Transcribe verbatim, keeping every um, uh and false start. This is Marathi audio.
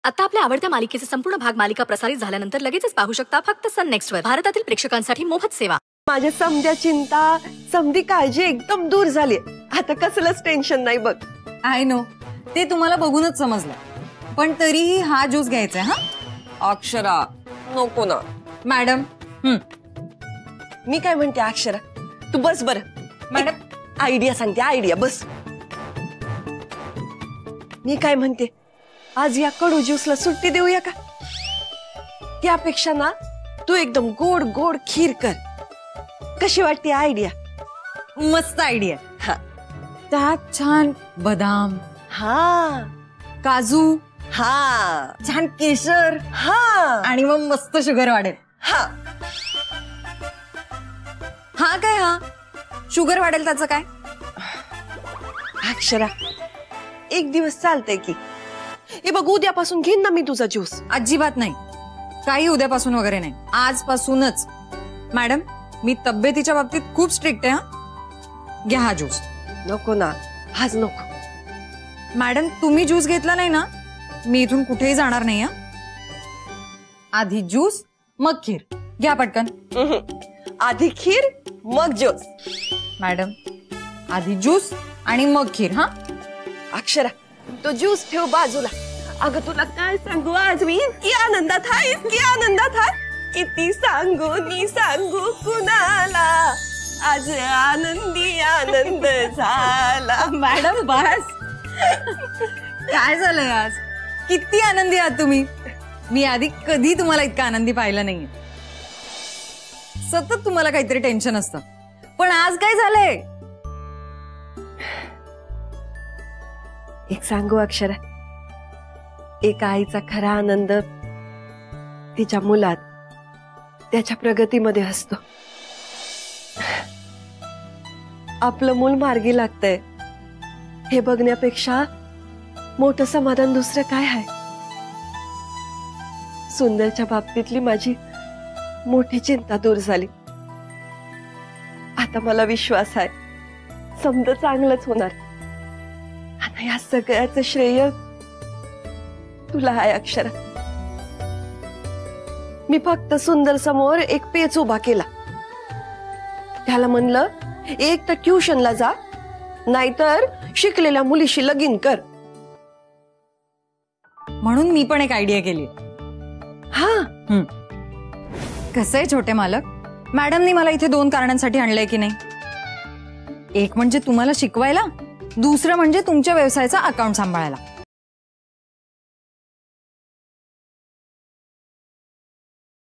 आता आपल्या आवडत्या मालिकेचे संपूर्ण भाग मालिका प्रसारित झाल्यानंतर लगेचच पाहू शकता फक्त सन नेक्स्ट वर. भारतातील प्रेक्षकांसाठी मोफत सेवा. माझ्या समध्या चिंता समधी काळजी एकदम दूर झाली. आता कसलंच टेन्शन नाही बघ. आय नो, ते तुम्हाला बघूनच समजलं. पण तरीही हा ज्यूस घ्यायचा. हा अक्षरा नको ना मॅडम. हम्म मी काय म्हणते अक्षरा, तू बस बर. मॅडम आयडिया सांगते, आयडिया बस. मी काय म्हणते, आज या कडू ज्यूसला सुट्टी देऊया का? त्यापेक्षा ना तू एकदम गोड गोड खीर कर. कशी वाटते आयडिया? मस्त आयडिया. हा त्यात छान बदाम, हा काजू, हा छान केशर, हा आणि मग मस्त शुगर वाढेल. हा हा काय, हा शुगर वाढेल त्याचं काय? अक्षरा एक दिवस चालतंय की. हे बघ, उद्यापासून घेईन ना मी तुझा ज्यूस. अजिबात नाही, काही उद्यापासून वगैरे नाही, आजपासूनच. मॅडम मी तब्येतीच्या बाबतीत खूप स्ट्रिक्ट आहे. हा घ्या हा ज्यूस. नको ना, आज नको. मॅडम तुम्ही ज्यूस घेतला नाही ना, मी इथून कुठेही जाणार नाही. हा आधी ज्यूस मग खीर घ्या पटकन. आधी खीर मग ज्यूस. मॅडम आधी ज्यूस आणि मग खीर. हा अक्षरा तो ज्यूस ठेव बाजूला. अगं तुला काय सांगू, आज मी इतकी आनंदात आहे, इतकी आनंदात आहे, किती सांगू नी सांगू कुणाला. आज आनंदी आनंद झाला. मॅडम बस. काय झालंय आज? किती आनंदी आहात तुम्ही. मी आधी कधी तुम्हाला इतका आनंदी पाहिलं नाहीये. सतत तुम्हाला काहीतरी टेन्शन असतं, पण आज काय झालंय? एक सांगू अक्षरा, एका आईचा खरा आनंद तिच्या मुलात, त्याच्या प्रगतीमध्ये असतो. आपलं मूल मार्गी लागतंय हे बघण्यापेक्षा मोठं समाधान दुसरं काय आहे? सुंदरच्या बाबतीतली माझी मोठी चिंता दूर झाली. आता मला विश्वास आहे समजा चांगलंच होणार. आता या सगळ्याचं श्रेय तुला आहे अक्षरा. मी फक्त सुंदर समोर एक पेच उभा केला. त्याला म्हणलं एक तर ट्युशनला जा, नाहीतर शिकलेल्या मुलीशी लगीन कर. म्हणून मी पण एक आयडिया केली. हा कसं आहे छोटे मालक, मॅडमनी मला इथे दोन कारणांसाठी आणलंय की नाही. एक म्हणजे तुम्हाला शिकवायला, दुसरं म्हणजे तुमच्या व्यवसायाचा अकाउंट सांभाळायला.